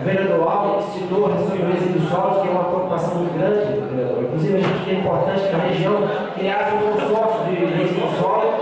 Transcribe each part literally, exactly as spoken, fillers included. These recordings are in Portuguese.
O vereador Alves citou a questão do resíduo sólido, que é uma preocupação muito grande. Inclusive, a gente é importante que a região criasse um consórcio de resíduo sólido.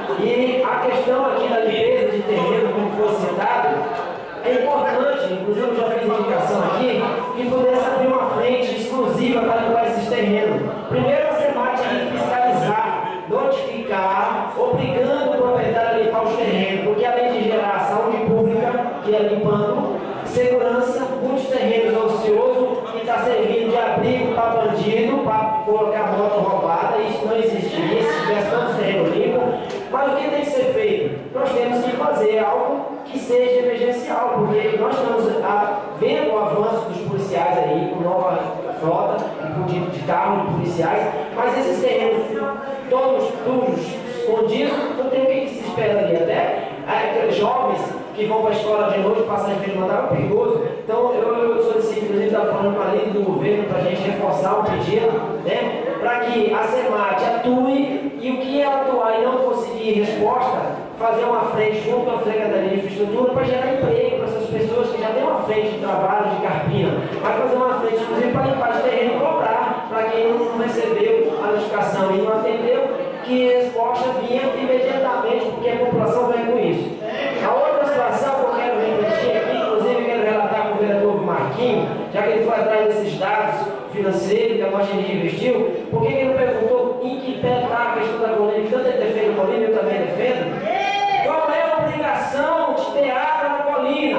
E a questão aqui da limpeza de terreno, como foi citado, é importante, inclusive eu já fiz indicação aqui, que pudesse abrir uma frente exclusiva para limpar esses terrenos. Primeiro, a SEMAT tem que fiscalizar, notificar, obrigando o proprietário a limpar os terrenos, porque além de gerar saúde pública, que é limpando, segurança, muitos terrenos ociosos, que está servindo de abrigo para bandido, para colocar moto roubada, isso não existiria se tivesse tantos terrenos limpos. Mas o que tem que ser feito? Nós temos que fazer algo que seja emergencial, porque nós estamos a, vendo o avanço dos policiais aí, com nova frota de, de carros de policiais, mas esses terrenos todos sujos, escondidos, não tem o que, que se espera ali. Até é, jovens que vão para a escola de noite, passam em frente, mandaram perigoso. Então eu, eu solicito, inclusive, estava falando com a lei do governo para a gente reforçar o pedido, né, para que a SEMAT atue e o que ela atuar e não conseguir resposta, fazer uma frente junto à Secretaria de Infraestrutura para gerar emprego para essas pessoas que já têm uma frente de trabalho de carpina, mas fazer uma frente, inclusive, para limpar esse terreno e cobrar para quem não recebeu a notificação e não atendeu, que a resposta vinha imediatamente, porque a população ganha com isso. A outra situação que eu quero refletir aqui, inclusive quero relatar com o vereador Marquinhos, já que ele foi atrás desses dados financeiros que a nossa energia investiu, por que ele não perguntou em que pé está a questão da colina, que tanto ele defende a colina, eu também defendo? Qual é a obrigação de ter água na colina?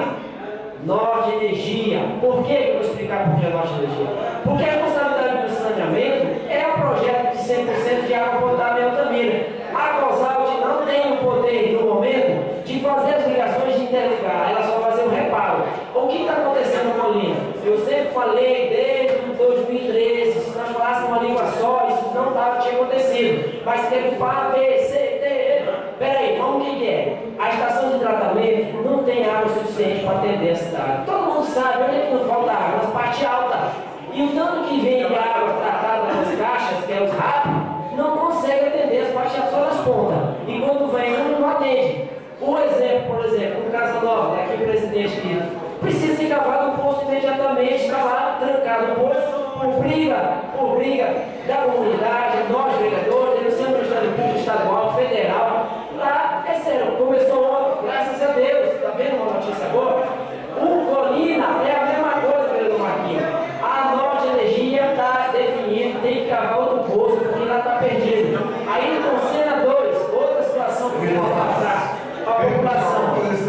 Norte Energia. Por que eu vou explicar por que é Norte Energia? Porque a responsabilidade do saneamento é um projeto de cem por cento de água potável em Altamira. A Cosalt não tem o poder, no momento, de fazer as ligações de interligar, ela só vai fazer o reparo. O que está acontecendo na colina? Eu sempre falei desde dois mil e treze, se nós falássemos uma língua só, isso não tava, tinha acontecido. Mas teve para B, C, D, peraí, vamos o que, que é? A estação de tratamento não tem água suficiente para atender a cidade. Todo mundo sabe, onde é que não falta água? Nas partes altas. E o tanto que vem de água tratada nas caixas, que é os rápidos, não consegue atender as partes altas, só nas pontas. E quando vem, um não atende. Um exemplo, por exemplo, no Casa Nova, aqui o presidente diz, precisa ser cavado um poço imediatamente, está lá trancado o poço, por briga, por briga da comunidade, nós vereadores, denunciando o Ministério Público Estadual, Federal. Lá, é sério, começou ontem, graças a Deus, está vendo uma notícia boa? O Colina é a mesma coisa, vereador Marquinhos. A Norte Energia está definindo, tem que cavar outro poço, porque lá está perdido. Aí, com cena dois, outra situação que eu vou passar para a população.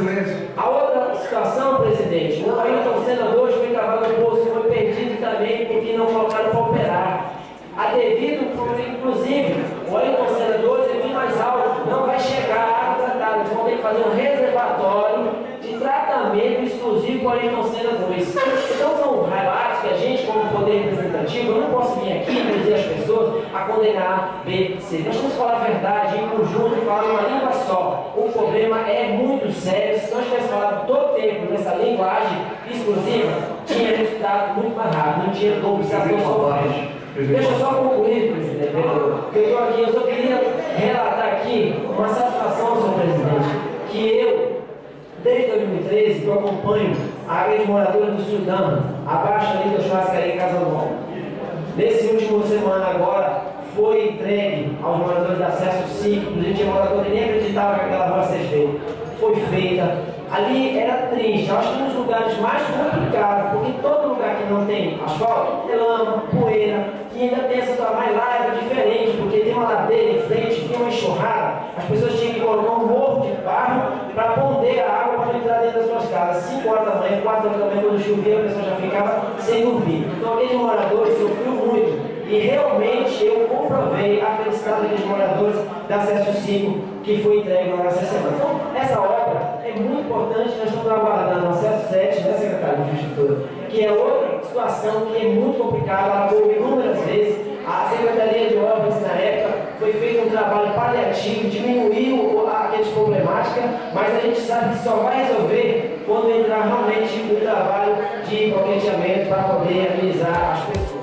A outra situação, presidente, o Ailton Senna dois foi cavado no poço, foi perdido também porque não colocaram para operar. A devido, inclusive, o Ailton Senna dois é bem mais alto, não vai chegar a água tratada, eles vão ter que fazer um reservatório de tratamento exclusivo para o Ailton Senna dois. Então são relatos que a gente, como poder representativo, eu não posso vir aqui e dizer às pessoas a condenar B, C. Nós temos que falar a verdade em conjunto e falar uma língua só. O problema é muito sério. Se nós tivéssemos falado todo o tempo nessa linguagem exclusiva, tinha resultado muito mais rápido, não tinha como precisar sofrer. Deixa eu só concluir, presidente, porque eu estou aqui, eu só queria relatar aqui uma satisfação, senhor presidente, que eu, desde dois mil e treze, que eu acompanho a área de moradores do Sudão, abaixo ali da churrascaria em Casa Nova. Nesse último semana agora, foi entregue aos moradores de acesso cinco, inclusive tinha morador que nem acreditava que aquela rua ia ser feita. Foi feita. Ali era triste, eu acho que um dos lugares mais complicados, porque todo lugar que não tem asfalto, tem lama, poeira, e ainda tem essa tua mais larga, diferente, porque tem uma ladeira em frente, tem uma enxurrada, as pessoas tinham que colocar um morro de barro para ponder a água para não entrar dentro das suas casas. cinco horas da manhã, quatro horas da manhã, quando chovia, a pessoa já ficava sem dormir. Então aqueles moradores sofreu muito. E realmente eu comprovei a felicidade daqueles moradores da Acesso cinco que foi entregue agora essa semana. Então, essa obra é muito importante, nós estamos aguardando o Acesso sete, né, secretário de Infraestrutura, que é outra situação que é muito complicada, ela houve inúmeras vezes. A Secretaria de Obras, na época, foi feito um trabalho paliativo, diminuiu aqueles problemáticas, mas a gente sabe que só vai resolver quando entrar realmente o trabalho de bloqueamento para poder amenizar as pessoas.